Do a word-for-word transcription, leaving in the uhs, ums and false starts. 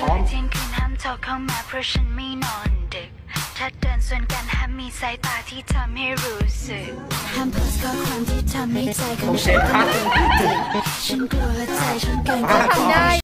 พร้อมเที่ยงคืนห้ามโทรเข้ามาเพราะฉันไม่นอนดึกถ้าเดินสวนกันห้ามมีสายตาที่ทำให้รู้สึกห้ามโพสต์ข้อความที่ทำให้ใจของฉันฉันกลัวใจฉันเกินทำได้